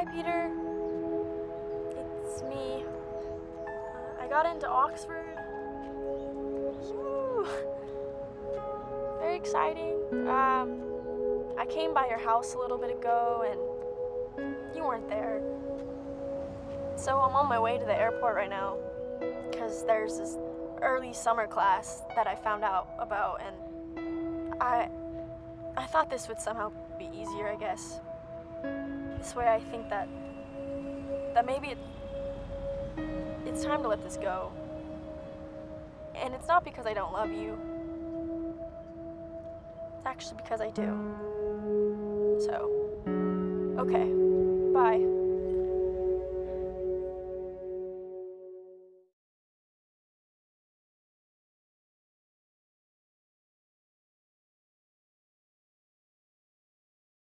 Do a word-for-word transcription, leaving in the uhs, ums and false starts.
Peter, it's me. Uh, I got into Oxford. Woo. Very exciting. Um, I came by your house a little bit ago and you weren't there. So I'm on my way to the airport right now because there's this early summer class that I found out about, and I I thought this would somehow be easier, I guess. This way I think that that maybe it, it's time to let this go. And it's not because I don't love you. It's actually because I do. So, okay, bye.